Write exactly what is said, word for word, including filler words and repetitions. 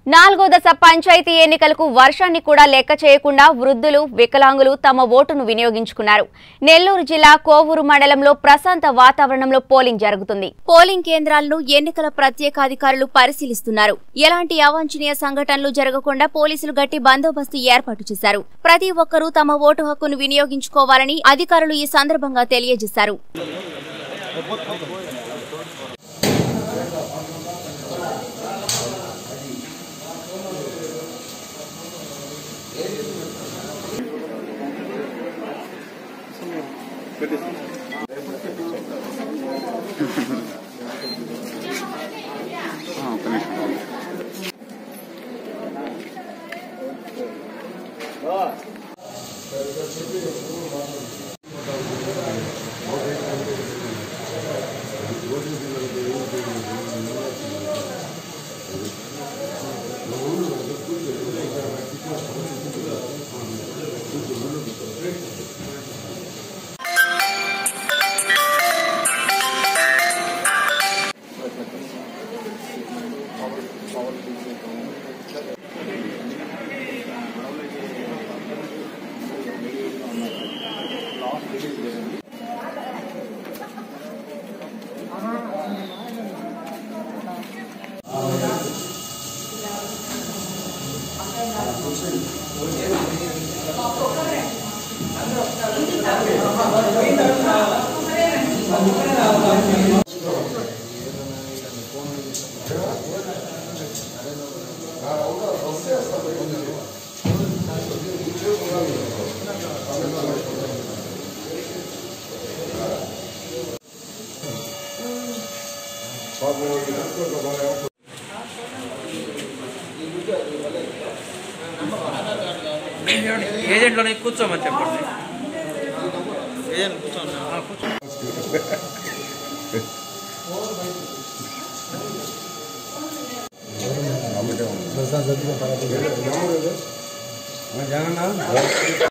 నాలుగో దశ పంచాయతీ ఎన్నికలకు వర్షాన్ని కూడా లెక్క చేయకుండా వృద్ధులు వికలాంగులు తమ ఓటును వినియోగించుకున్నారు. నెల్లూరు జిల్లా కోవూరు మండలంలో ప్రశాంత వాతావరణంలో పోలింగ్ జరుగుతుంది. పోలింగ్ కేంద్రాలను ఎన్నికల ప్రత్యేకాధికారులు పరిశీలిస్తున్నారు. ఎలాంటి అవాంఛనీయ సంఘటనలు జరగకుండా పోలీసులు గట్టి బందోబస్తు ఏర్పాటు చేశారు. ప్రతి ఒక్కరూ తమ ఓటు హక్కును వినియోగించుకోవాలని అధికారులు ఈ సందర్భంగా తెలియజేశారు. ఏజెంట్లోనే కూర్చోమని చెప్పండి. ఏజెంట్ కూర్చోండి. కూర్చో